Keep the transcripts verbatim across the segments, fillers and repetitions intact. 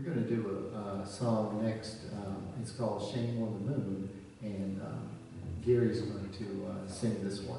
going to do a, a song next. Um, it's called Shame on the Moon, and um, Gary's going to uh, sing this one.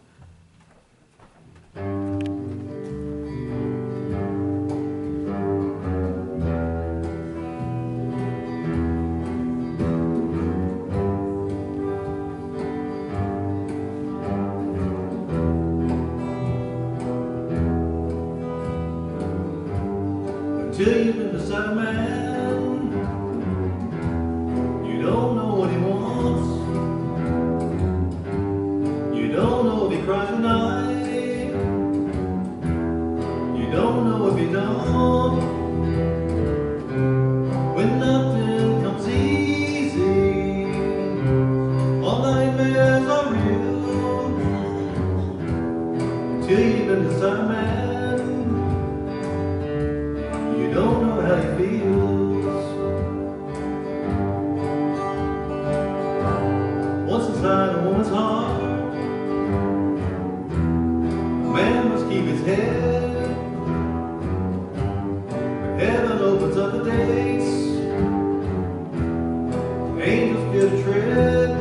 Until you've been beside a man, you don't know what he wants. You don't know if he cries at night. You don't know if he don't. When nothing comes easy, all nightmares are real. Until you've been beside a man, you don't know how he feels. What's inside a woman's heart? A man must keep his head. When heaven opens up the gates, angels get a tread.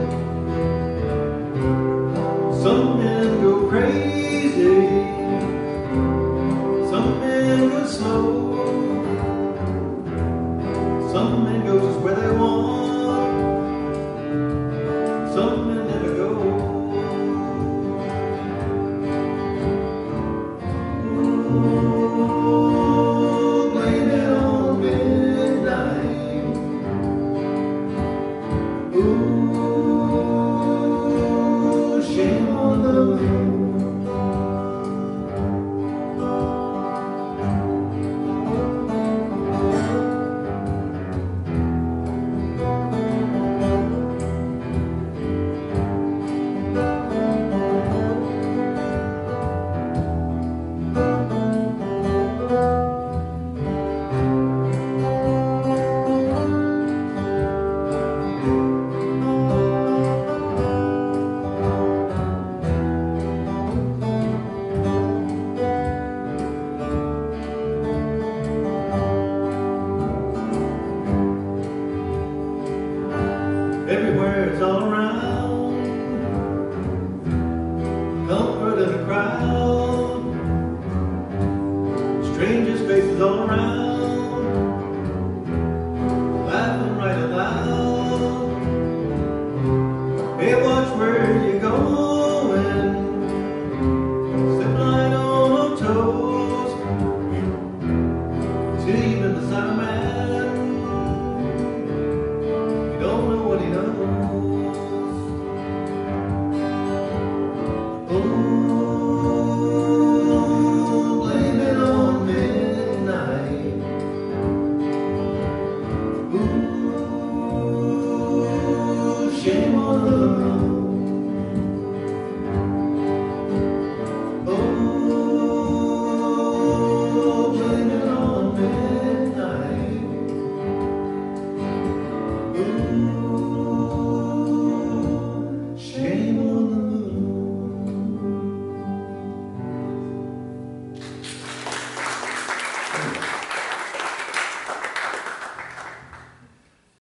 Some men go crazy, some men go slow. Some men go just where they want, some men never go. Ooh, blame it on midnight. Ooh, shame on the moon. Everywhere it's all around, comfort in a crowd, strangers' faces all around, laughing right out loud. Hey, watch where you're going, slip light on your toes, till you've been beside a man.